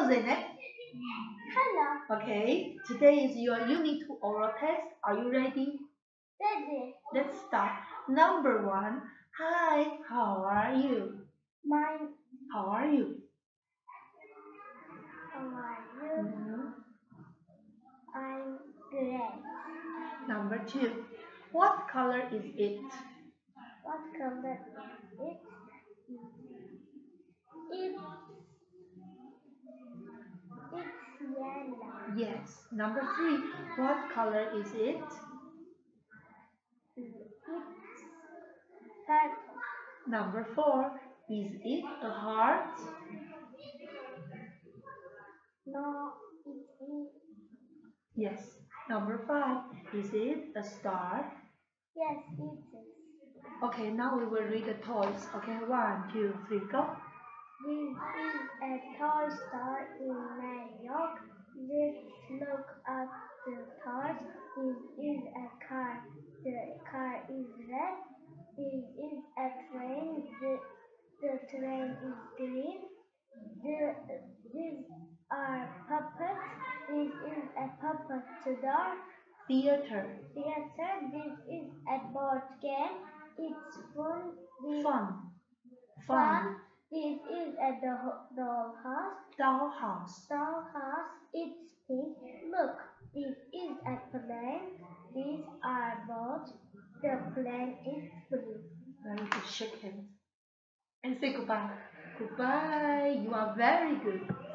Zainab. Hello. Okay, today is your Unit 2 oral test. Are you ready? Ready. Let's start. Number 1. Hi, how are you? Mine. How are you? How are you? Mhm. I'm great. Number 2. What color is it? What color is it? It's yellow. Yes. Number 3. What color is it? It's purple. Number 4. Is it a heart? No, it is. Yes. Number 5. Is it a star? Yes, it is. Okay, now we will read the toys. Okay, 1, 2, 3, go. This is a toy store in New York. Let's look at the toys. This is a car. The car is red. This is a train. The train is green. These are puppets. This is a puppet doll. Theater. Theater. This is a board game. It's fun. Fun. This is a dollhouse. Dollhouse. It's pink. Look, this is a plane. These are boats. The plane is blue. Very good. Shake hands and say goodbye. Goodbye. You are very good.